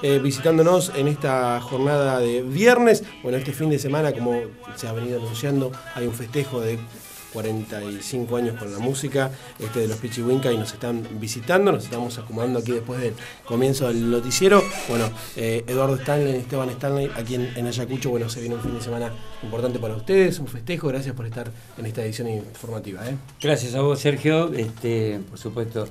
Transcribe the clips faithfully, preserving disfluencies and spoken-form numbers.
eh, visitándonos en esta jornada de viernes. Bueno, este fin de semana, como se ha venido anunciando, hay un festejo de cuarenta y cinco años con la música este de los Pichihuinca y nos están visitando, nos estamos acomodando aquí después del comienzo del noticiero. Bueno, eh, Eduardo Stanley, Esteban Stanley, aquí en, en Ayacucho, bueno, se viene un fin de semana importante para ustedes, un festejo, gracias por estar en esta edición informativa. ¿eh? Gracias a vos, Sergio, este, por supuesto,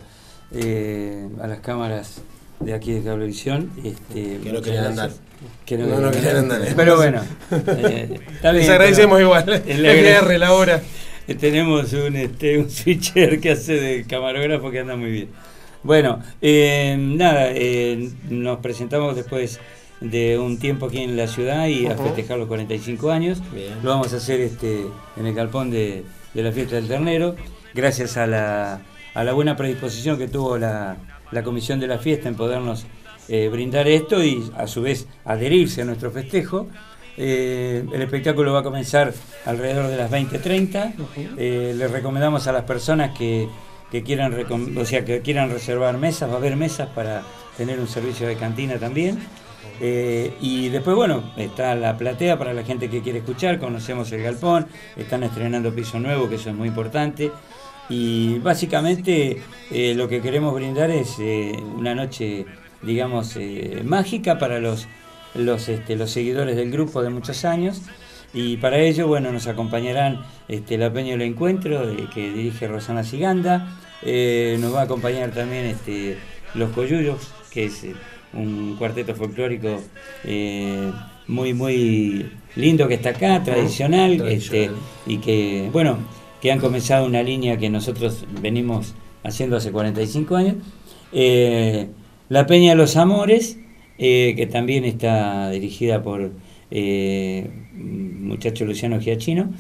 eh, a las cámaras de aquí de Cablevisión. Este, que no querían andar. Que no, no, no querían andar. ¿eh? Pero bueno, eh, está bien, les agradecemos pero, igual, el G R, la hora. Tenemos un, este, un switcher que hace de camarógrafo que anda muy bien. Bueno, eh, nada, eh, nos presentamos después de un tiempo aquí en la ciudad y uh-huh. a festejar los cuarenta y cinco años. Bien. Lo vamos a hacer este, en el galpón de, de la fiesta del ternero, gracias a la, a la buena predisposición que tuvo la, la comisión de la fiesta en podernos eh, brindar esto y a su vez adherirse a nuestro festejo. Eh, el espectáculo va a comenzar alrededor de las veinte treinta. Uh-huh. eh, les recomendamos a las personas que, que quieran o sea que quieran reservar mesas, va a haber mesas para tener un servicio de cantina también. Eh, y después, bueno, está la platea para la gente que quiere escuchar, conocemos el galpón, están estrenando piso nuevo, que eso es muy importante. Y básicamente eh, lo que queremos brindar es eh, una noche, digamos, eh, mágica para los Los, este, los seguidores del grupo de muchos años, y para ello, bueno, nos acompañarán este, la Peña del Encuentro de, que dirige Rosana Siganda, eh, nos va a acompañar también este, Los Coyullos, que es eh, un cuarteto folclórico eh, muy muy lindo que está acá, tradicional, tradicional. Este, y que, bueno, que han comenzado una línea que nosotros venimos haciendo hace cuarenta y cinco años, eh, la Peña de los Amores, Eh, que también está dirigida por eh, muchacho Luciano Giachino.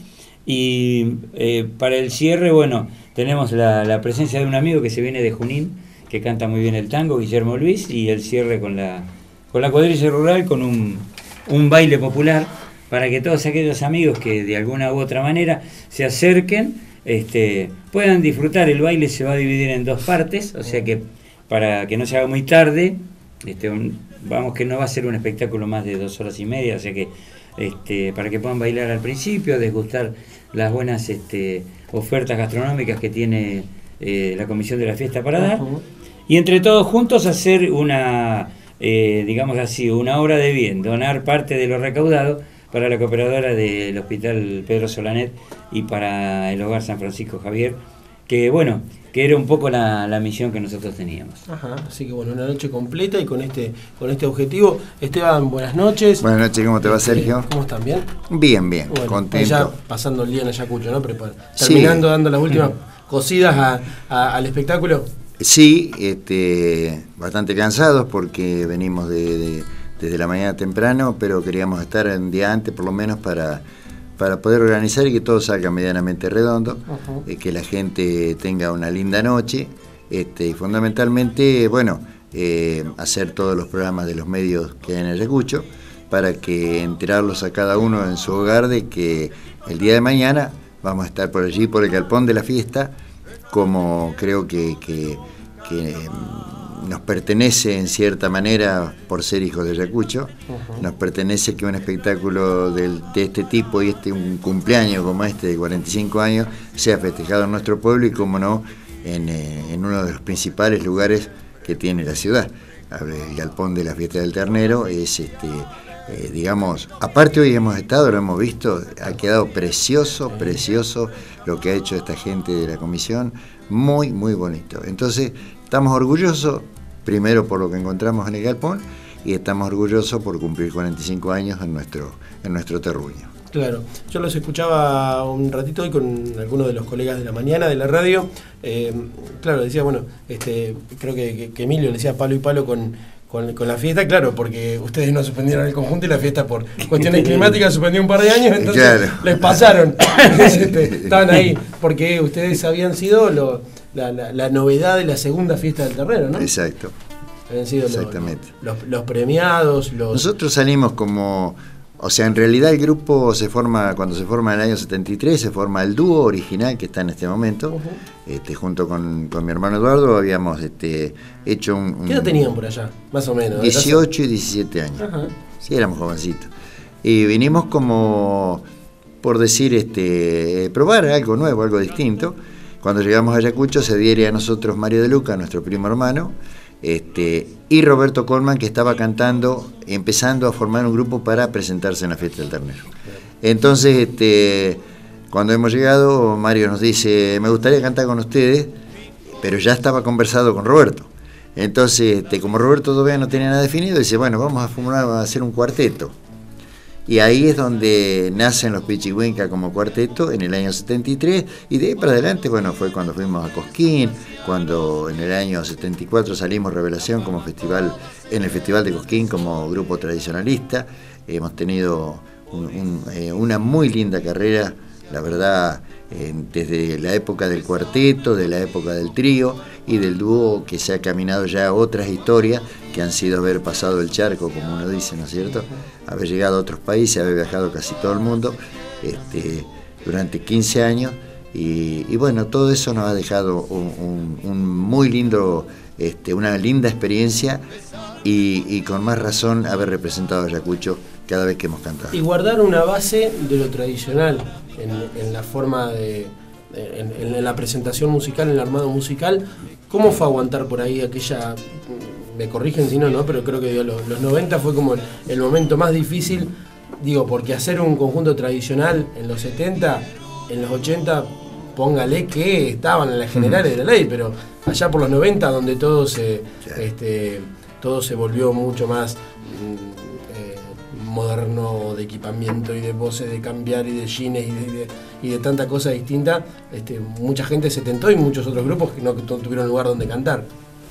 Y eh, para el cierre, bueno, tenemos la, la presencia de un amigo que se viene de Junín, que canta muy bien el tango, Guillermo Luis, y el cierre con la, con la cuadrilla rural, con un, un baile popular, para que todos aquellos amigos que de alguna u otra manera se acerquen, este, puedan disfrutar. El baile se va a dividir en dos partes, o sea que para que no se haga muy tarde, este, un, vamos que no va a ser un espectáculo más de dos horas y media, o sea que este, para que puedan bailar al principio, degustar las buenas este, ofertas gastronómicas que tiene eh, la comisión de la fiesta para dar, uh-huh. y entre todos juntos hacer una, eh, digamos así, una obra de bien, donar parte de lo recaudado para la cooperadora del Hospital Pedro Solanet y para el Hogar San Francisco Javier, que bueno, que era un poco la, la misión que nosotros teníamos. Ajá, así que bueno, una noche completa y con este con este objetivo. Esteban, buenas noches. Buenas noches, ¿cómo te va, Sergio? ¿Cómo están? ¿Bien? Bien, bien, bueno, contento. Ya pasando el día en Ayacucho, ¿no? Prepar terminando, sí. Dando las últimas cosidas a, a, al espectáculo. Sí, este, bastante cansados porque venimos de, de, desde la mañana temprano, pero queríamos estar un día antes por lo menos para... para poder organizar y que todo salga medianamente redondo, uh-huh. eh, que la gente tenga una linda noche, este, y fundamentalmente, bueno, eh, hacer todos los programas de los medios que hay en Ayacucho, para que enterarlos a cada uno en su hogar de que el día de mañana vamos a estar por allí, por el galpón de la fiesta, como creo que, que, que nos pertenece en cierta manera por ser hijos de Ayacucho. Uh-huh. Nos pertenece que un espectáculo del, de este tipo y este un cumpleaños como este de cuarenta y cinco años sea festejado en nuestro pueblo y como no en, eh, en uno de los principales lugares que tiene la ciudad. El galpón de la fiesta del ternero es este eh, digamos, aparte hoy hemos estado, lo hemos visto, ha quedado precioso, precioso lo que ha hecho esta gente de la comisión, muy muy bonito. Entonces estamos orgullosos, primero por lo que encontramos en el galpón, y estamos orgullosos por cumplir cuarenta y cinco años en nuestro, en nuestro terruño. Claro, yo los escuchaba un ratito hoy con algunos de los colegas de la mañana de la radio. Eh, claro, decía, bueno, este, creo que, que, que Emilio le decía palo y palo con, con, con la fiesta, claro, porque ustedes no suspendieron el conjunto y la fiesta por cuestiones climáticas suspendió un par de años, entonces claro. Les pasaron, estaban ahí, porque ustedes habían sido lo, la, la, la novedad de la segunda fiesta del ternero, ¿no? Exacto. Habían sido exactamente. Los, los, los premiados, los... Nosotros salimos como O sea, en realidad el grupo se forma, cuando se forma en el año setenta y tres, se forma el dúo original que está en este momento. Uh-huh. este, junto con, con mi hermano Eduardo habíamos este, hecho un, un... ¿Qué edad tenían por allá? Más o menos. dieciocho y diecisiete años. Uh-huh. Sí, éramos jovencitos. Y vinimos como, por decir, este, probar algo nuevo, algo distinto. Cuando llegamos a Ayacucho se adhiere a nosotros Mario de Luca, nuestro primo hermano, Este, y Roberto Colman, que estaba cantando, empezando a formar un grupo para presentarse en la fiesta del ternero. Entonces, este, cuando hemos llegado, Mario nos dice, me gustaría cantar con ustedes, pero ya estaba conversado con Roberto. Entonces, este, como Roberto todavía no tenía nada definido, dice, bueno, vamos a, formar, a hacer un cuarteto. Y ahí es donde nacen los Pichihuinca como cuarteto en el año setenta y tres, y de ahí para adelante, bueno, fue cuando fuimos a Cosquín, cuando en el año setenta y cuatro salimos Revelación como festival, en el Festival de Cosquín como grupo tradicionalista. Hemos tenido un, un, eh, una muy linda carrera, la verdad, eh, desde la época del cuarteto, de la época del trío y del dúo, que se ha caminado ya otras historias que han sido haber pasado el charco, como uno dice, ¿no es cierto? Haber llegado a otros países, haber viajado casi todo el mundo este, durante quince años, y, y bueno, todo eso nos ha dejado un, un, un muy lindo, este, una linda experiencia, y, y con más razón haber representado a Ayacucho cada vez que hemos cantado. Y guardar una base de lo tradicional en, en la forma de, en, en la presentación musical, en el armado musical. ¿Cómo fue aguantar por ahí aquella, me corrigen si no, no, pero creo que digo, los, los noventa fue como el, el momento más difícil, digo, porque hacer un conjunto tradicional en los setenta, en los ochenta, póngale que estaban en las generales de la ley, pero allá por los noventa, donde todo se, este, todo se volvió mucho más eh, moderno, de equipamiento y de voces, de cambiar y de jeans y de, de, y de tanta cosa distinta, este, mucha gente se tentó y muchos otros grupos que no, que no tuvieron lugar donde cantar.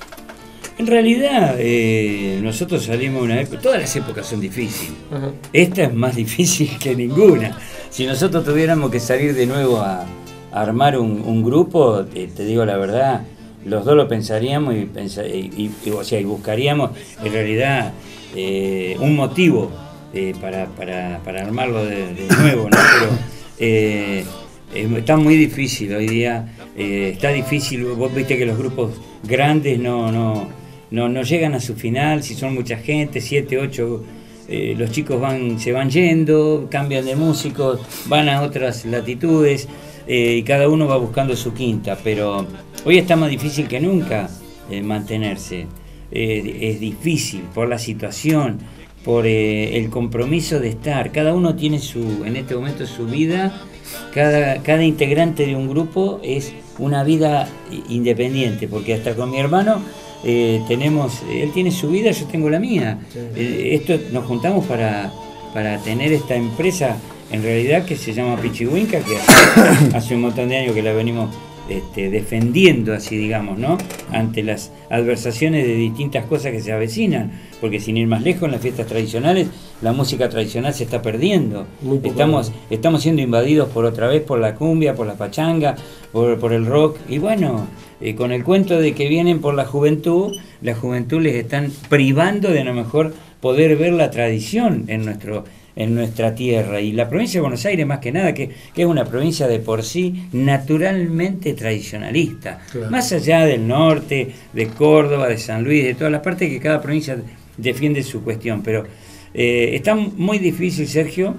En realidad, eh, nosotros salimos de una época, todas las épocas son difíciles. Uh-huh. Esta es más difícil que ninguna. Si nosotros tuviéramos que salir de nuevo a, a armar un, un grupo, eh, te digo la verdad, los dos lo pensaríamos y, pensar, y, y, o sea, y buscaríamos en realidad eh, un motivo eh, para, para, para armarlo de, de nuevo, ¿no? Pero eh, eh, está muy difícil hoy día, eh, está difícil, vos viste que los grupos grandes no, no, no, no llegan a su final, si son mucha gente, siete, ocho, eh, los chicos van, se van yendo, cambian de músicos, van a otras latitudes, eh, y cada uno va buscando su quinta, pero hoy está más difícil que nunca eh, mantenerse, eh, es difícil por la situación, por eh, el compromiso de estar, cada uno tiene su, en este momento su vida, cada, cada integrante de un grupo es una vida independiente, porque hasta con mi hermano eh, tenemos, él tiene su vida, yo tengo la mía, sí. eh, esto nos juntamos para, para tener esta empresa en realidad que se llama Pichihuinca, que hace, hace un montón de años que la venimos Este, defendiendo, así digamos, ¿no? Ante las adversaciones de distintas cosas que se avecinan, porque sin ir más lejos, en las fiestas tradicionales, la música tradicional se está perdiendo. Estamos, estamos siendo invadidos por otra vez por la cumbia, por la pachanga, por, por el rock, y bueno, eh, con el cuento de que vienen por la juventud, la juventud les están privando de a lo mejor poder ver la tradición en nuestro en nuestra tierra, y la provincia de Buenos Aires más que nada, que, que es una provincia de por sí naturalmente tradicionalista, claro. Más allá del norte, de Córdoba, de San Luis, de todas las partes, que cada provincia defiende su cuestión, pero eh, está muy difícil, Sergio,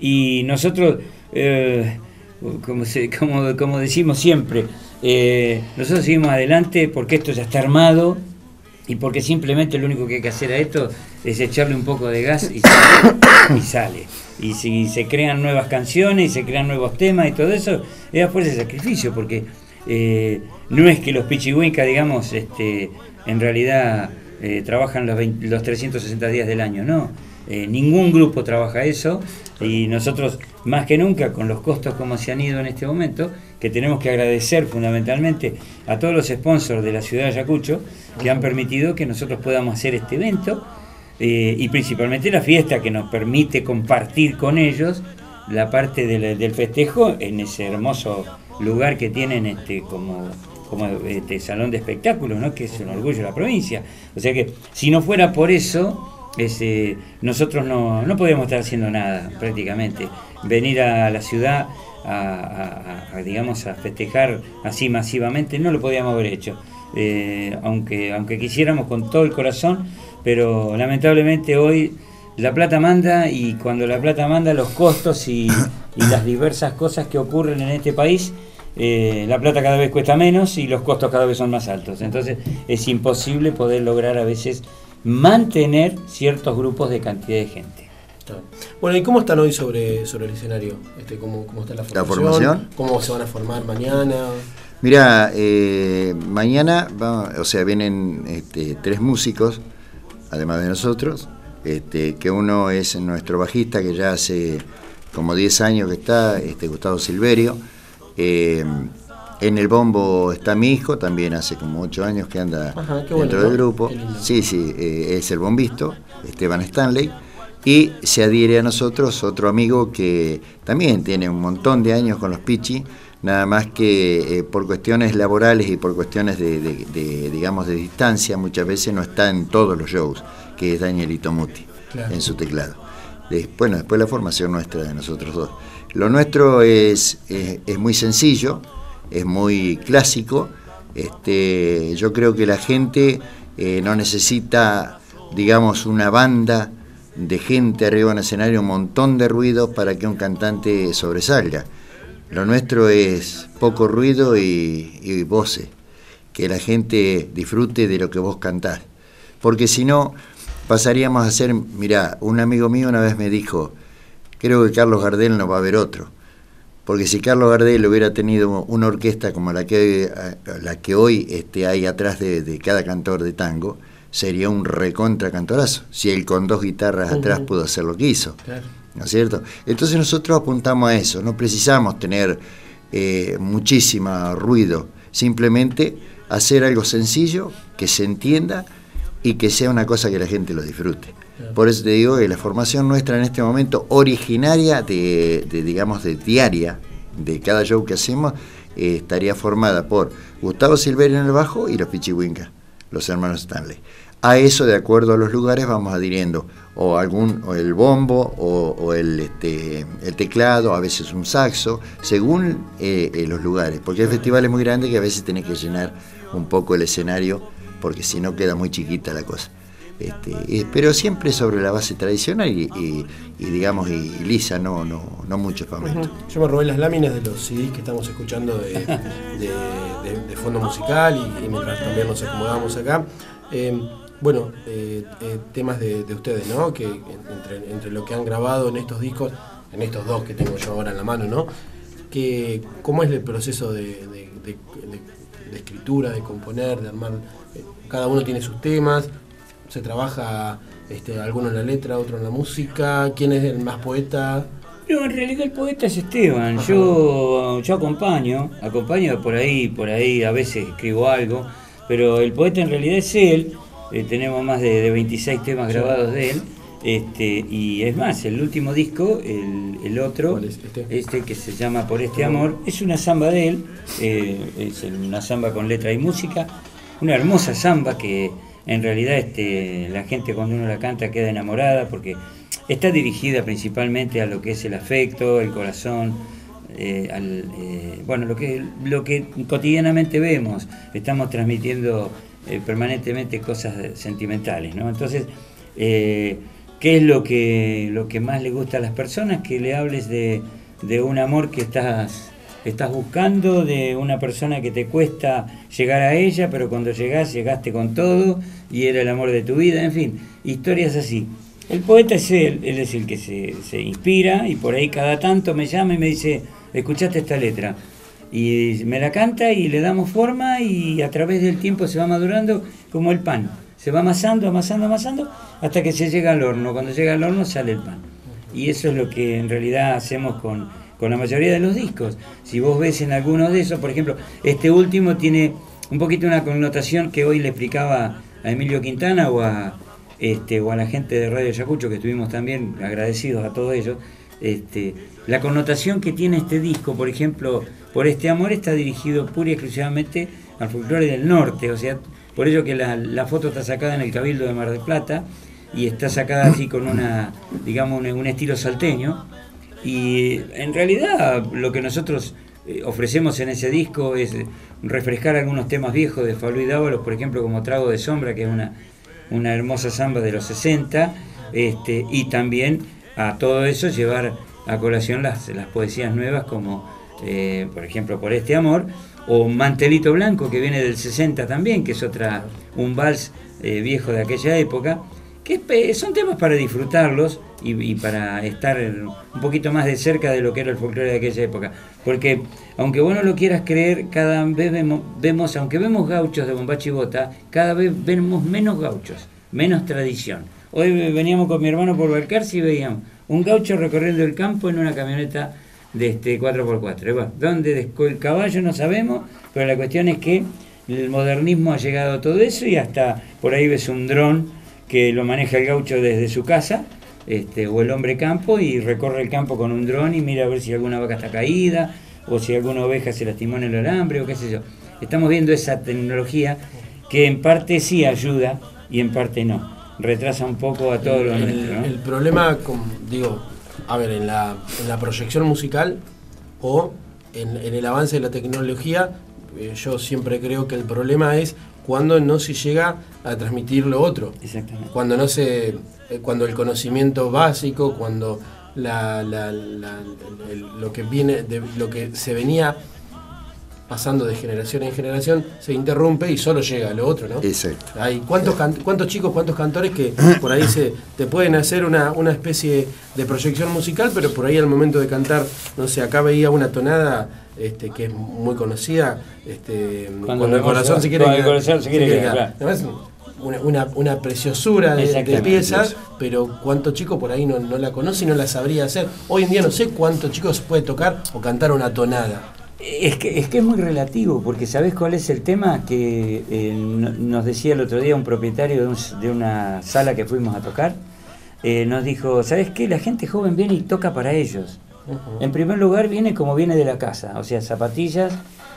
y nosotros eh, como, se, como, como decimos siempre, eh, nosotros seguimos adelante porque esto ya está armado, y porque simplemente lo único que hay que hacer a esto es echarle un poco de gas y sale. Y sale. Y si se crean nuevas canciones y se crean nuevos temas y todo eso, es a fuerza de sacrificio, porque eh, no es que los Pichihuinca, digamos, este, en realidad eh, trabajan los, veinte, los trescientos sesenta días del año, no. Eh, ningún grupo trabaja eso, y nosotros más que nunca, con los costos como se han ido en este momento, que tenemos que agradecer fundamentalmente a todos los sponsors de la ciudad de Ayacucho que han permitido que nosotros podamos hacer este evento, eh, y principalmente la fiesta que nos permite compartir con ellos la parte del, del festejo en ese hermoso lugar que tienen este como, como este salón de espectáculos, ¿no? Que es un orgullo de la provincia. O sea que si no fuera por eso, es, eh, nosotros no, no podíamos estar haciendo nada prácticamente. Venir a la ciudad a, a, a, digamos, a festejar así masivamente no lo podíamos haber hecho, eh, aunque, aunque quisiéramos con todo el corazón, pero lamentablemente hoy la plata manda, y cuando la plata manda, los costos y, y las diversas cosas que ocurren en este país, eh, la plata cada vez cuesta menos y los costos cada vez son más altos. Entonces es imposible poder lograr a veces mantener ciertos grupos de cantidad de gente. Bueno, ¿y cómo están hoy sobre, sobre el escenario? Este, ¿cómo, ¿Cómo está la formación? ¿La formación? ¿Cómo se van a formar mañana? Mirá, eh, mañana, va, o sea, vienen este, tres músicos, además de nosotros, este, que uno es nuestro bajista, que ya hace como diez años que está, este, Gustavo Silverio. Eh, en el bombo está mi hijo, también hace como ocho años que anda Ajá, dentro bueno, del grupo. Sí, sí, eh, es el bombisto, Esteban Stanley. Y se adhiere a nosotros otro amigo que también tiene un montón de años con los Pichi, nada más que eh, por cuestiones laborales y por cuestiones de, de, de, digamos, de distancia, muchas veces no está en todos los shows, que es Danielito Muti, claro, en su teclado. De, bueno, después la formación nuestra de nosotros dos. Lo nuestro es, es, es muy sencillo, es muy clásico. Este, yo creo que la gente eh, no necesita, digamos, una banda de gente arriba en el escenario, un montón de ruido para que un cantante sobresalga. Lo nuestro es poco ruido y, y voces, que la gente disfrute de lo que vos cantás. Porque si no, pasaríamos a ser, mirá, un amigo mío una vez me dijo, creo que Carlos Gardel no va a haber otro. Porque si Carlos Gardel hubiera tenido una orquesta como la que, la que hoy este, hay atrás de, de cada cantor de tango, sería un recontra cantorazo, si él con dos guitarras uh-huh. atrás pudo hacer lo que hizo, claro, ¿no es cierto? Entonces nosotros apuntamos a eso, no precisamos tener eh, muchísimo ruido, simplemente hacer algo sencillo, que se entienda y que sea una cosa que la gente lo disfrute. Claro. Por eso te digo que la formación nuestra en este momento, originaria de, de digamos, de diaria, de cada show que hacemos, eh, estaría formada por Gustavo Silverio en el bajo y los Pichi Winca, los hermanos Stanley. A eso, de acuerdo a los lugares, vamos adhiriendo o algún o el bombo o, o el, este, el teclado, a veces un saxo, según eh, eh, los lugares, porque hay festivales muy grandes que a veces tenés que llenar un poco el escenario, porque si no queda muy chiquita la cosa. Este, eh, pero siempre sobre la base tradicional y, y, y digamos, y, y lisa, no, no, no mucho espamento. Uh-huh. Yo me robé las láminas de los C Ds que estamos escuchando de, de, de, de fondo musical y, y mientras también nos acomodamos acá. Eh, bueno, eh, eh, temas de, de ustedes, ¿no? Que entre, entre lo que han grabado en estos discos, en estos dos que tengo yo ahora en la mano, ¿no? Que, ¿cómo es el proceso de, de, de, de, de escritura, de componer, de armar? Eh, cada uno tiene sus temas. Se trabaja, este, alguno en la letra, otro en la música. ¿Quién es el más poeta? No, en realidad el poeta es Esteban. Yo, yo acompaño, acompaño por ahí, por ahí a veces escribo algo, pero el poeta en realidad es él. Eh, tenemos más de, de veintiséis temas sí. grabados de él. Este, y es más, el último disco, el, el otro, es este? este que se llama Por este amor, es una samba de él, eh, es una samba con letra y música, una hermosa samba que en realidad este, la gente cuando uno la canta queda enamorada porque está dirigida principalmente a lo que es el afecto, el corazón, eh, al, eh, bueno, lo que, lo que cotidianamente vemos, estamos transmitiendo eh, permanentemente cosas sentimentales, ¿no? Entonces, eh, ¿qué es lo que, lo que más le gusta a las personas? Que le hables de, de un amor que estás... estás buscando, de una persona que te cuesta llegar a ella, pero cuando llegás, llegaste con todo y era el amor de tu vida, en fin, historias así. El poeta es él, él es el que se, se inspira y por ahí cada tanto me llama y me dice, ¿escuchaste esta letra? Y me la canta y le damos forma y a través del tiempo se va madurando como el pan. Se va amasando, amasando, amasando hasta que se llega al horno. Cuando llega al horno sale el pan. Y eso es lo que en realidad hacemos con... con la mayoría de los discos. Si vos ves en algunos de esos, por ejemplo, este último tiene un poquito una connotación que hoy le explicaba a Emilio Quintana o a, este, o a la gente de Radio Ayacucho, que estuvimos también agradecidos a todos ellos. Este, la connotación que tiene este disco, por ejemplo, Por este amor, está dirigido pura y exclusivamente al folclore del norte, o sea, por ello que la, la foto está sacada en el Cabildo de Mar del Plata, y está sacada así con una, digamos, un, un estilo salteño. Y en realidad lo que nosotros eh, ofrecemos en ese disco es refrescar algunos temas viejos de Falú y Dávalos, por ejemplo, como Trago de Sombra, que es una, una hermosa samba de los sesenta, este, y también a todo eso llevar a colación las, las poesías nuevas como, eh, por ejemplo, Por este amor, o Mantelito Blanco, que viene del sesenta también, que es otra un vals eh, viejo de aquella época, que es, son temas para disfrutarlos y, y para estar un poquito más de cerca de lo que era el folclore de aquella época. Porque, aunque vos no lo quieras creer, cada vez vemos, vemos aunque vemos gauchos de bombacha y bota, cada vez vemos menos gauchos, menos tradición. Hoy veníamos con mi hermano por Balcarce y veíamos un gaucho recorriendo el campo en una camioneta de este cuatro por cuatro. Bueno, ¿dónde descó el caballo? No sabemos, pero la cuestión es que el modernismo ha llegado a todo eso y hasta por ahí ves un dron que lo maneja el gaucho desde su casa, este, o el hombre campo, y recorre el campo con un dron y mira a ver si alguna vaca está caída, o si alguna oveja se lastimó en el alambre, o qué sé yo. Estamos viendo esa tecnología que en parte sí ayuda y en parte no. Retrasa un poco a todo lo el, nuestro, ¿no? El problema, con, digo, a ver, en la, en la proyección musical o en, en el avance de la tecnología, eh, yo siempre creo que el problema es cuando no se llega a transmitir lo otro. Exactamente. Cuando no se, eh, cuando el conocimiento básico, cuando la, la, la, el, lo que viene, de, lo que se venía pasando de generación en generación se interrumpe y solo llega a lo otro, ¿no? Exacto. Hay cuántos can, cuántos chicos, cuántos cantores que por ahí se te pueden hacer una, una especie de proyección musical, pero por ahí al momento de cantar, no sé, acá veía una tonada este, que es muy conocida, este, cuando, cuando el corazón se quiere quedar, quedar, se quiere quiere quedar, quedar. Además, una, una, una preciosura de, de pieza, pero cuántos chicos por ahí no, no la conoce y no la sabría hacer. Hoy en día no sé cuántos chicos puede tocar o cantar una tonada. Es que, es que es muy relativo, porque ¿sabés cuál es el tema? Que eh, nos decía el otro día un propietario de, un, de una sala que fuimos a tocar, eh, nos dijo, ¿sabés qué? La gente joven viene y toca para ellos. Uh-huh. En primer lugar viene como viene de la casa, o sea, zapatillas,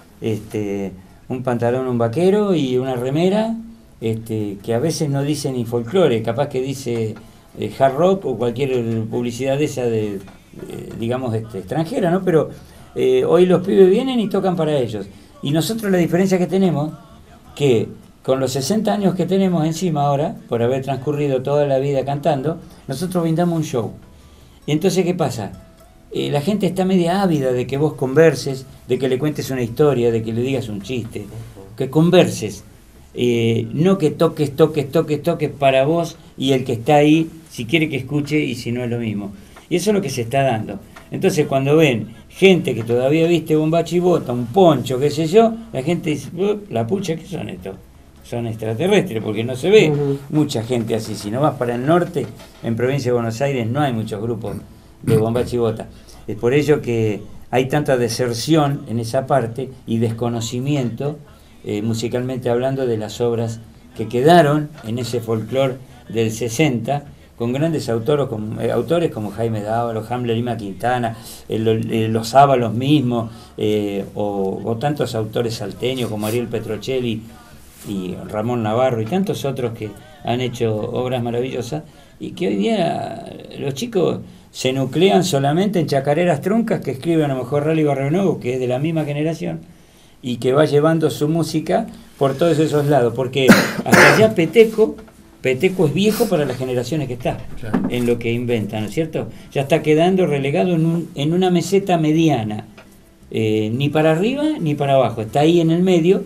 este, un pantalón, un vaquero y una remera, este, que a veces no dice ni folclore, capaz que dice eh, hard rock o cualquier publicidad de esa de, eh, digamos, este, extranjera, ¿no? Pero Eh, hoy los pibes vienen y tocan para ellos. Y nosotros la diferencia que tenemos, que con los sesenta años que tenemos encima ahora, por haber transcurrido toda la vida cantando, nosotros brindamos un show. Y entonces, ¿qué pasa? Eh, la gente está media ávida de que vos converses, de que le cuentes una historia, de que le digas un chiste, que converses. Eh, no que toques, toques, toques, toques para vos y el que está ahí, si quiere que escuche y si no es lo mismo. Y eso es lo que se está dando. Entonces cuando ven gente que todavía viste bombacha y bota, un poncho, qué sé yo, la gente dice, la pucha, ¿qué son estos? Son extraterrestres, porque no se ve uh-huh. mucha gente así. Si no vas para el norte, en provincia de Buenos Aires no hay muchos grupos de bombacha y bota. Es por ello que hay tanta deserción en esa parte y desconocimiento, eh, musicalmente hablando, de las obras que quedaron en ese folclore del sesenta, con grandes autores como, eh, autores como Jaime Dávalos, Hamlet Lima Quintana, el, el, los Ábalos mismos, eh, o, o tantos autores salteños como Ariel Petrocelli y Ramón Navarro y tantos otros que han hecho obras maravillosas, y que hoy día los chicos se nuclean solamente en chacareras truncas que escriben a lo mejor Rally Barrio Nuevo, que es de la misma generación, y que va llevando su música por todos esos lados, porque hasta allá Peteco Peteco es viejo para las generaciones que está, claro, en lo que inventan, ¿no es cierto? Ya está quedando relegado en, un, en una meseta mediana, eh, ni para arriba ni para abajo, está ahí en el medio,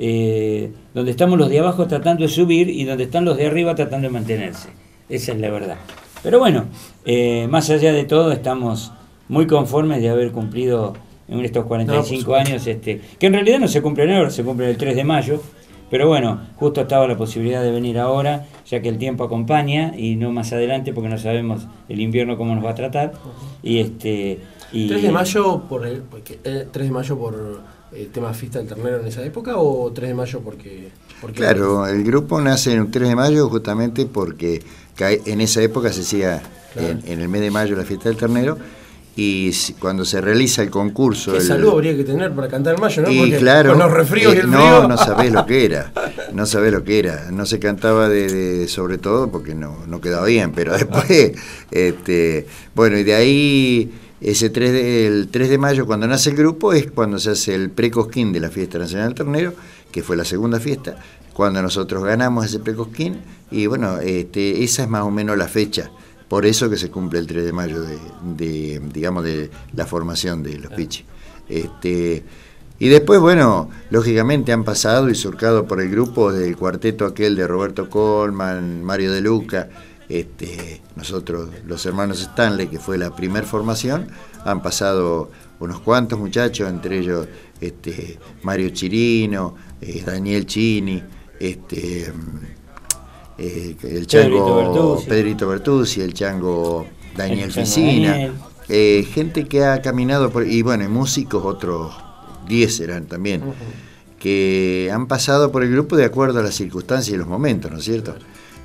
eh, donde estamos los de abajo tratando de subir y donde están los de arriba tratando de mantenerse. Esa es la verdad. Pero bueno, eh, más allá de todo, estamos muy conformes de haber cumplido en estos cuarenta y cinco no, años, este, que en realidad no se cumplen ahora, se cumplen el tres de mayo. Pero bueno, justo estaba la posibilidad de venir ahora, ya que el tiempo acompaña y no más adelante, porque no sabemos el invierno cómo nos va a tratar. Y este y tres de mayo por el porque, eh, tres de mayo por el tema fiesta del ternero en esa época, o tres de mayo porque, porque claro, el grupo nace en el tres de mayo justamente porque en esa época se hacía, claro, en, en el mes de mayo la fiesta del ternero, y si, cuando se realiza el concurso... ¿Qué el, salud habría que tener para cantar en mayo, no? Y Porque claro, con los resfríos eh, y el no, frío... no sabés lo que era, no sabés lo que era, no se cantaba de, de sobre todo porque no, no quedaba bien, pero después, este, bueno, y de ahí, ese tres de, el tres de mayo, cuando nace el grupo, es cuando se hace el precosquín de la Fiesta Nacional del Ternero, que fue la segunda fiesta, cuando nosotros ganamos ese precosquín, y bueno, este, esa es más o menos la fecha. Por eso que se cumple el tres de mayo de, de digamos, de la formación de los Pichis. Este, y después, bueno, lógicamente han pasado y surcado por el grupo del cuarteto aquel de Roberto Colman, Mario De Luca, este, nosotros, los hermanos Stanley, que fue la primer formación, han pasado unos cuantos muchachos, entre ellos este, Mario Chirino, eh, Daniel Chini, este... Eh, el chango Pedrito Bertuzzi, el chango Daniel Ficina, eh, gente que ha caminado por, y bueno, y músicos, otros diez eran también, uh-huh. que han pasado por el grupo de acuerdo a las circunstancias y los momentos, ¿no es cierto?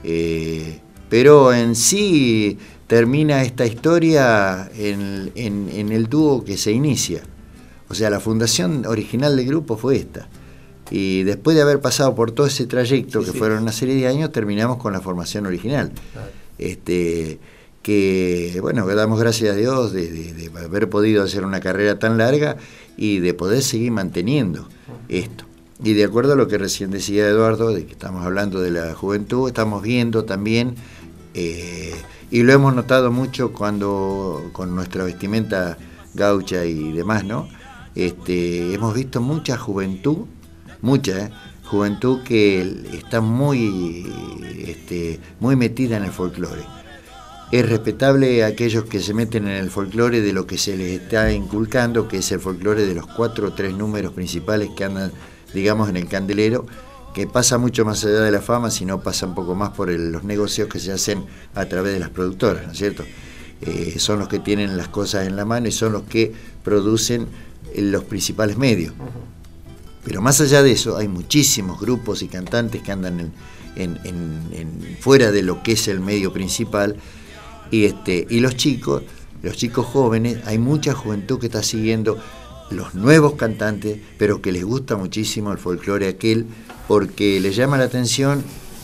Eh, pero en sí termina esta historia en, en, en el dúo que se inicia. O sea, la fundación original del grupo fue esta. Y después de haber pasado por todo ese trayecto, sí, que sí. fueron una serie de años, terminamos con la formación original. Claro. Este, que, bueno, damos gracias a Dios de, de, de haber podido hacer una carrera tan larga y de poder seguir manteniendo esto. Y de acuerdo a lo que recién decía Eduardo, de que estamos hablando de la juventud, estamos viendo también, eh, y lo hemos notado mucho cuando con nuestra vestimenta gaucha y demás, ¿no? Este, hemos visto mucha juventud, mucha ¿eh? juventud que está muy, este, muy metida en el folclore. Es respetable a aquellos que se meten en el folclore de lo que se les está inculcando, que es el folclore de los cuatro o tres números principales que andan, digamos, en el candelero, que pasa mucho más allá de la fama, sino pasa un poco más por el, los negocios que se hacen a través de las productoras, ¿no es cierto? Eh, son los que tienen las cosas en la mano y son los que producen los principales medios. Pero más allá de eso, hay muchísimos grupos y cantantes que andan en, en, en, en fuera de lo que es el medio principal, y, este, y los chicos, los chicos jóvenes, hay mucha juventud que está siguiendo los nuevos cantantes, pero que les gusta muchísimo el folclore aquel, porque les llama la atención,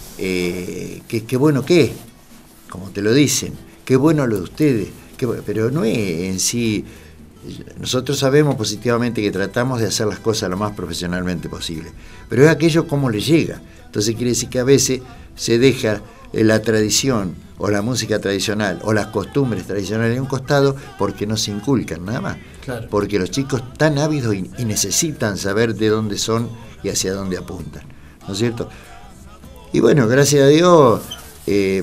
eh, que, que bueno que es, como te lo dicen, qué bueno lo de ustedes, qué, pero no es en sí. Nosotros sabemos positivamente que tratamos de hacer las cosas lo más profesionalmente posible, pero es aquello como les llega. Entonces quiere decir que a veces se deja la tradición o la música tradicional o las costumbres tradicionales en un costado porque no se inculcan nada más. Claro. Porque los chicos están ávidos y, y necesitan saber de dónde son y hacia dónde apuntan, ¿no es cierto? Y bueno, gracias a Dios, eh,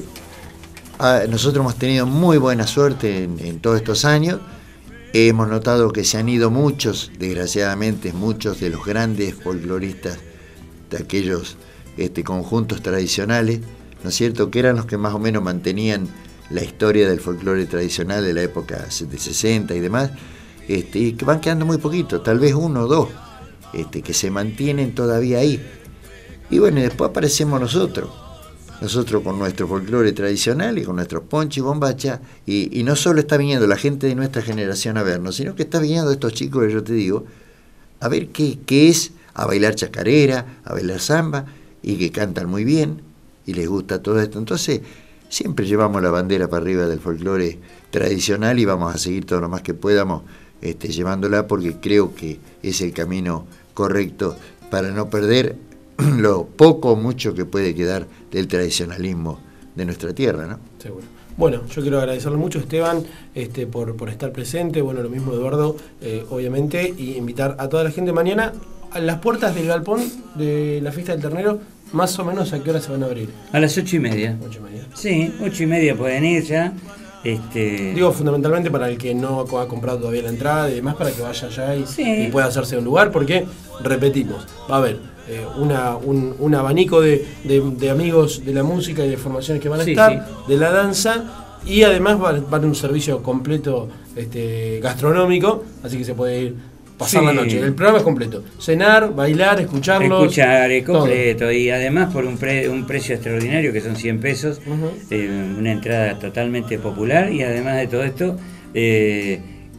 a, nosotros hemos tenido muy buena suerte en, en todos estos años. Hemos notado que se han ido muchos, desgraciadamente, muchos de los grandes folcloristas de aquellos este, conjuntos tradicionales, ¿no es cierto?, que eran los que más o menos mantenían la historia del folclore tradicional de la época de sesenta y demás, este, y que van quedando muy poquitos, tal vez uno o dos, este, que se mantienen todavía ahí. Y bueno, y después aparecemos nosotros. Nosotros con nuestro folclore tradicional y con nuestros ponchos y bombachas, y, y no solo está viniendo la gente de nuestra generación a vernos, sino que está viniendo estos chicos que yo te digo, a ver qué, qué es, a bailar chacarera, a bailar samba, y que cantan muy bien, y les gusta todo esto. Entonces, siempre llevamos la bandera para arriba del folclore tradicional y vamos a seguir todo lo más que podamos este, llevándola, porque creo que es el camino correcto para no perder lo poco o mucho que puede quedar del tradicionalismo de nuestra tierra, ¿no? Seguro. Bueno, yo quiero agradecerle mucho, Esteban, este, por, por estar presente, bueno, lo mismo Eduardo, eh, obviamente, y invitar a toda la gente mañana a las puertas del galpón de la Fiesta del Ternero. Más o menos, ¿a qué hora se van a abrir? A las ocho y media. Ocho y media. Sí, ocho y media pueden ir ya. Este... Digo, fundamentalmente para el que no ha comprado todavía la entrada y demás, para que vaya allá y, sí. y pueda hacerse un lugar, porque, repetimos, va a haber eh, una, un, un abanico de, de, de amigos de la música y de formaciones que van a sí, estar, sí. de la danza, y además va, va a haber un servicio completo este, gastronómico, así que se puede ir pasar sí. la noche. El programa es completo. Cenar, bailar, escucharlos. Escuchar, es completo. Todo. Y además por un, pre, un precio extraordinario que son cien pesos, uh-huh. eh, una entrada totalmente popular, y además de todo esto, eh,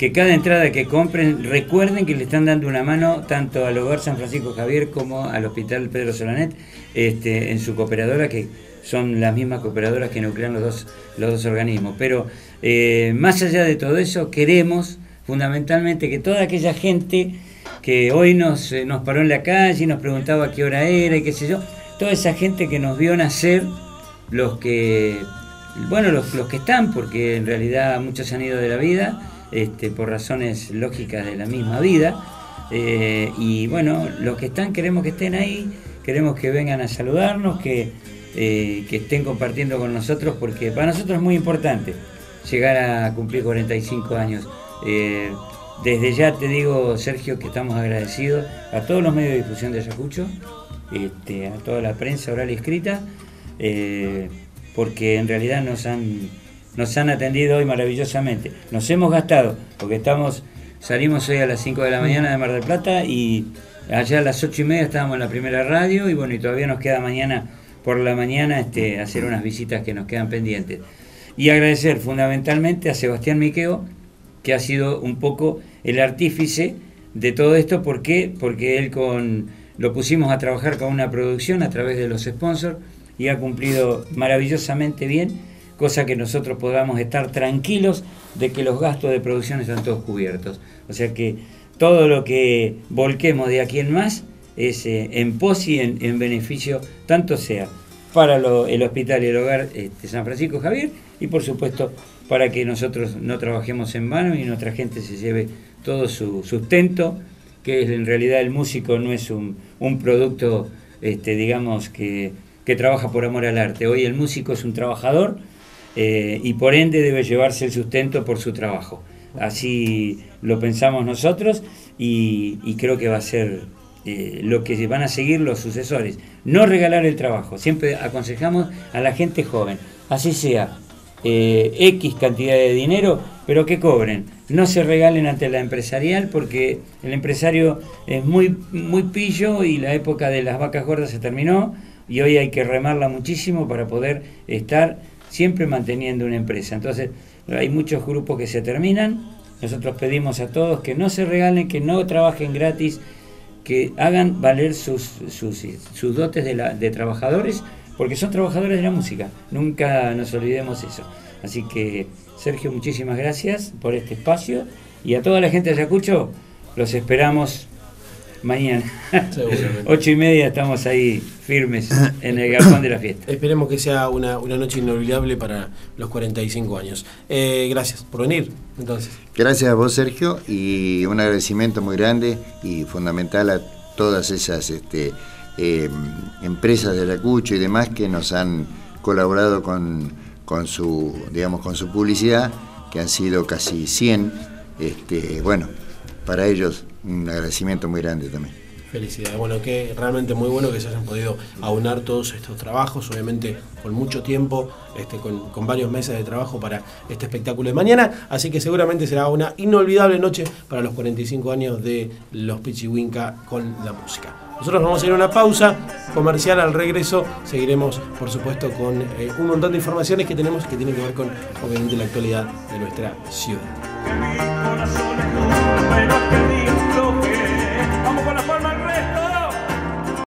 que cada entrada que compren, recuerden que le están dando una mano tanto al Hogar San Francisco Javier como al Hospital Pedro Solanet, este, en su cooperadora, que son las mismas cooperadoras que nuclean los dos, los dos organismos. Pero eh, más allá de todo eso, queremos fundamentalmente que toda aquella gente que hoy nos, eh, nos paró en la calle y nos preguntaba qué hora era y qué sé yo, toda esa gente que nos vio nacer, los que, bueno, los, los que están, porque en realidad muchos han ido de la vida, Este, por razones lógicas de la misma vida, eh, y bueno, los que están queremos que estén ahí, queremos que vengan a saludarnos, que, eh, que estén compartiendo con nosotros, porque para nosotros es muy importante llegar a cumplir cuarenta y cinco años. Eh, desde ya te digo, Sergio, que estamos agradecidos a todos los medios de difusión de Ayacucho, este, a toda la prensa oral y escrita, eh, porque en realidad nos han Nos han atendido hoy maravillosamente. Nos hemos gastado, porque estamos salimos hoy a las cinco de la mañana de Mar del Plata y allá a las ocho y media estábamos en la primera radio y bueno, y todavía nos queda mañana por la mañana este, hacer unas visitas que nos quedan pendientes. Y agradecer fundamentalmente a Sebastián Miqueo, que ha sido un poco el artífice de todo esto. ¿Por qué? Porque él con lo pusimos a trabajar con una producción a través de los sponsors y ha cumplido maravillosamente bien, cosa que nosotros podamos estar tranquilos de que los gastos de producción están todos cubiertos. O sea que todo lo que volquemos de aquí en más es eh, en pos y en, en beneficio, tanto sea para lo, el hospital y el hogar este, San Francisco Javier, y por supuesto para que nosotros no trabajemos en vano y nuestra gente se lleve todo su sustento, que es, en realidad el músico no es un, un producto, este, digamos, que, que trabaja por amor al arte. Hoy el músico es un trabajador, Eh, y por ende debe llevarse el sustento por su trabajo. Así lo pensamos nosotros y, y creo que va a ser eh, lo que van a seguir los sucesores. No regalar el trabajo. Siempre aconsejamos a la gente joven, así sea eh, X cantidad de dinero, pero que cobren. No se regalen ante la empresarial, porque el empresario es muy, muy pillo y la época de las vacas gordas se terminó y hoy hay que remarla muchísimo para poder estar siempre manteniendo una empresa. Entonces hay muchos grupos que se terminan. Nosotros pedimos a todos que no se regalen, que no trabajen gratis, que hagan valer sus, sus, sus dotes de, la, de trabajadores, porque son trabajadores de la música, nunca nos olvidemos eso. Así que Sergio, muchísimas gracias por este espacio, y a toda la gente de Ayacucho los esperamos mañana. Ocho y media estamos ahí firmes en el galpón de la fiesta. Esperemos que sea una, una noche inolvidable para los cuarenta y cinco años. Eh, gracias por venir, entonces. Gracias a vos, Sergio, y un agradecimiento muy grande y fundamental a todas esas este, eh, empresas de Ayacucho y demás que nos han colaborado con, con su, digamos, con su publicidad, que han sido casi cien. Este, bueno, para ellos un agradecimiento muy grande también. Felicidades. Bueno, que realmente muy bueno que se hayan podido aunar todos estos trabajos, obviamente con mucho tiempo, este, con, con varios meses de trabajo para este espectáculo de mañana, así que seguramente será una inolvidable noche para los cuarenta y cinco años de los Pichihuinca con la música. Nosotros vamos a ir a una pausa comercial. Al regreso seguiremos, por supuesto, con eh, un montón de informaciones que tenemos que tienen que ver con, obviamente, la actualidad de nuestra ciudad.